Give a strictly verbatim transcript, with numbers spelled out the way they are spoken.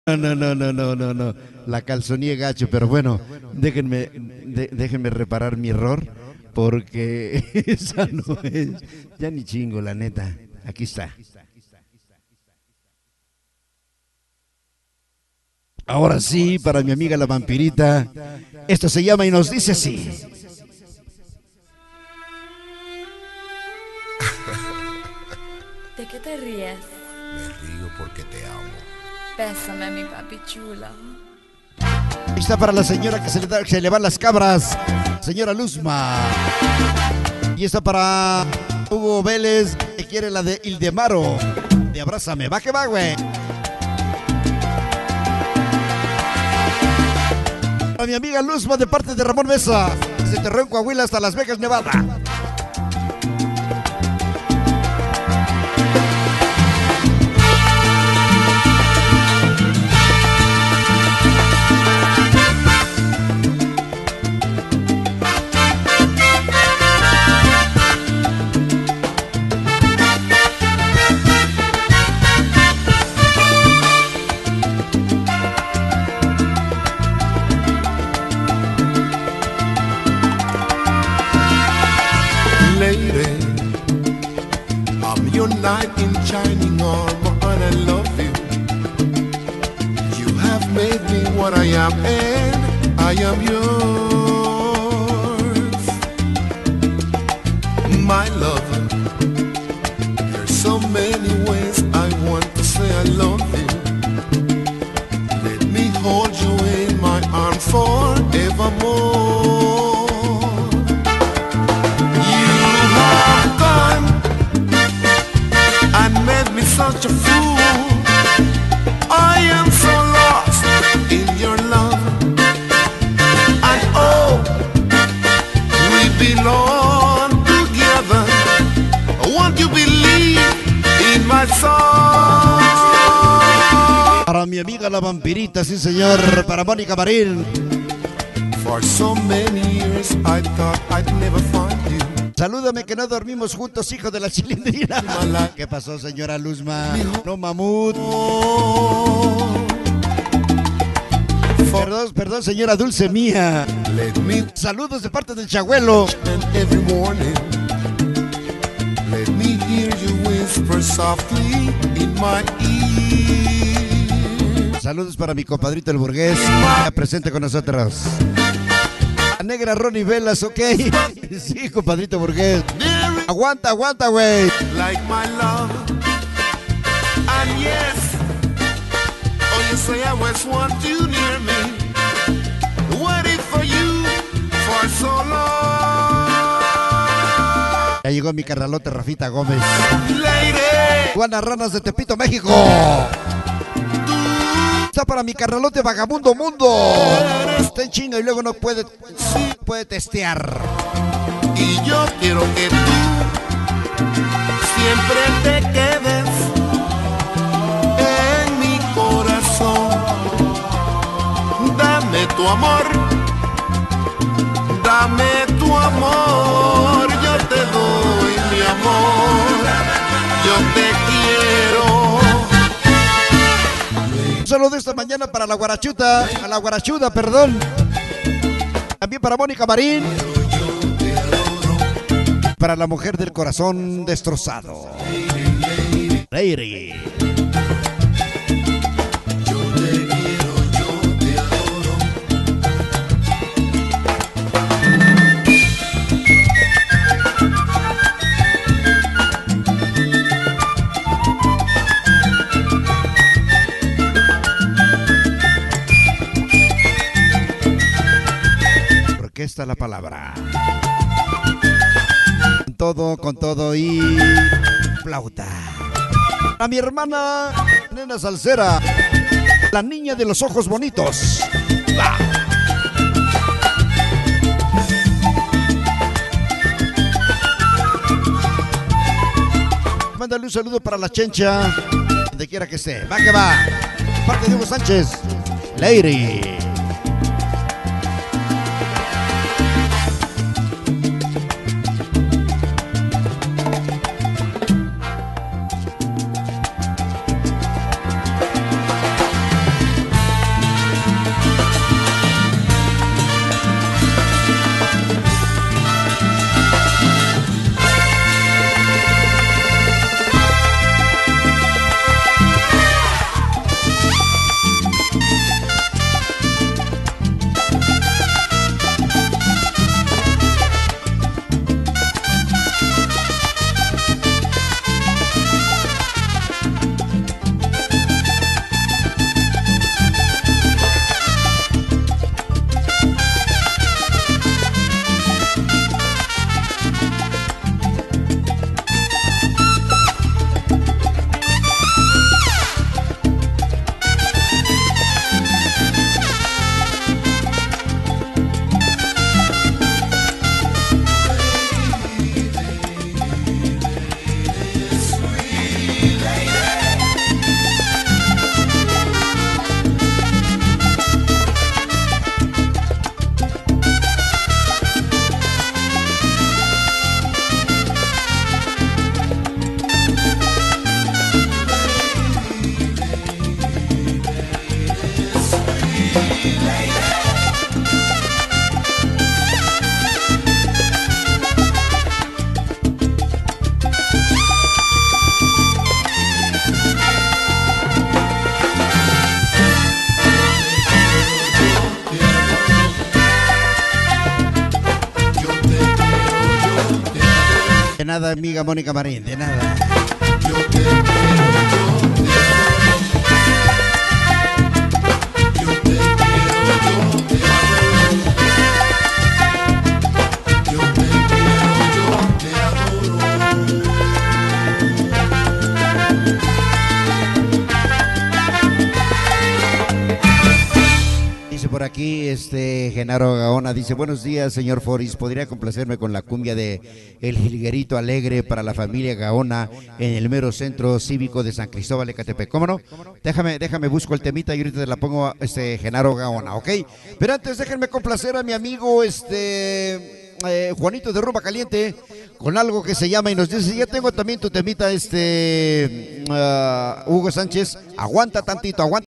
no, no, no, no, no, no. La calzonía gacho, pero bueno, déjenme, de- déjenme reparar mi error, porque esa no es. Ya ni chingo, la neta. Aquí está. Ahora sí, para mi amiga la vampirita. Esto se llama y nos dice así. ¿De qué te ríes? Me río porque te amo. Bésame, mi papi chulo. Ahí está para la señora que se le, da- se le van las cabras, señora Luzma. Y está para Hugo Vélez, que quiere la de Ildemaro. De Abrázame, va que va, güey. A mi amiga Luzma de parte de Ramón Mesa, desde Terrón, Coahuila hasta Las Vegas, Nevada. Lady, I'm your knight in shining armor and I love you. You have made me what I am and I am yours. My lover, there's so many ways I want to say I love you. Let me hold you in my arms forevermore. Such a fool, I am so lost in your love, and oh, we belong together. Won't you believe in my song? Para mi amiga la vampirita, sí señor, para Mónica Marín. For so many years I thought I'd never find you. Salúdame que no dormimos juntos, hijo de la chilindrina. ¿Qué pasó, señora Luzma? No, mamut. Perdón, perdón, señora Dulce mía. Saludos de parte del Chagüelo. Every morning, let me hear you whisper softly in my ear. Saludos para mi compadrito el burgués, ya presente con nosotros. La negra Ronnie Velas, ok. Sí, compadrito burgués. Aguanta, aguanta, güey. Like my love, and yes, oh, you say I always want you near me, waiting for you for so long. Ya llegó mi carnalote Rafita Gómez. Lady, Juana Ranas de Tepito, México. Está para mi carnalote Vagabundo Mundo. Está en chinga y luego no puede, puede testear. y yo quiero que tú siempre te quedes en mi corazón. Dame tu amor, dame tu amor, yo te doy mi amor, yo te quiero. Un saludo esta mañana para la guarachuta, a la guarachuda, perdón. También para Mónica Marín. Para la mujer del corazón destrozado. Lady. Orquesta la palabra. Con todo, con todo y flauta. A mi hermana Nena Salsera, la niña de los ojos bonitos. Va. Mándale un saludo para la Chencha, donde quiera que esté. Va que va. Parte de Hugo Sánchez. Lady. nada, amiga Mónica Marín, de nada. Yo te quiero, yo te adoro. Yo te quiero, yo te adoro. Yo te quiero, yo te adoro. Dice por aquí, este, Genaro Gaona, dice, buenos días, señor Foris, ¿podría complacerme con la cumbia de El Jilguerito Alegre para la familia Gaona en el mero centro cívico de San Cristóbal de Ecatepec? ¿Cómo no? Déjame, déjame, busco el temita y ahorita te la pongo, este, Genaro Gaona, ¿ok? Pero antes déjenme complacer a mi amigo, este, eh, Juanito de Rumba Caliente, con algo que se llama y nos dice, ya tengo también tu temita, este, uh, Hugo Sánchez, aguanta tantito, aguanta.